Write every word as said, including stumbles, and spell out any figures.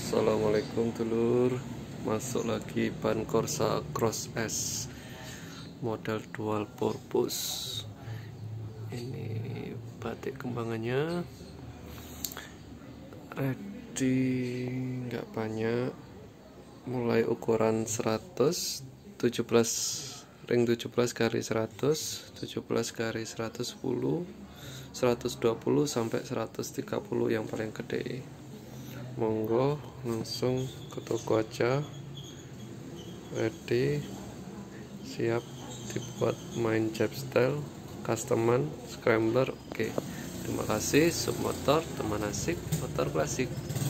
Assalamualaikum dulur, masuk lagi ban Corsa Cross S model dual purpose. Ini batik kembangannya ready, nggak banyak, mulai ukuran seratus, tujuh belas ring tujuh belas kali seratus, tujuh belas kali seratus sepuluh, seratus dua puluh sampai seratus tiga puluh yang paling gede. Monggo langsung ke toko aja, ready, siap dibuat main Jab Style, customan, scrambler. Oke, terima kasih. Sub motor, teman asik, motor klasik.